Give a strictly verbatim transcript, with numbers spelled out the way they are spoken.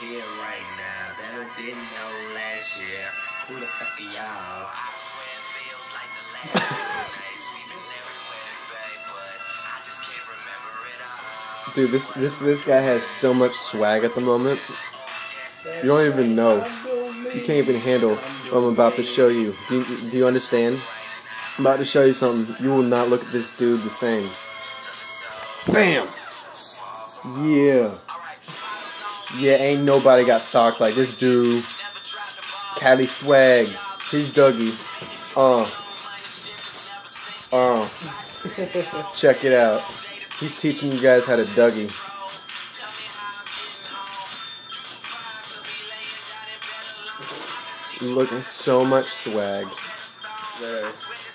here right now that I didn't know last year. Who the fuck are y'all? I swear it feels like the last few nights we've been everywhere today, but I just can't remember it all. Dude, this this this guy has so much swag at the moment. You don't even know. You can't even handle what I'm about to show you. Do you, do you understand? I'm about to show you something. You will not look at this dude the same. Bam! Yeah. Yeah, ain't nobody got socks like this dude. Cali swag. He's Dougie. Uh. Uh. Check it out. He's teaching you guys how to Dougie. Looking so much swag. There.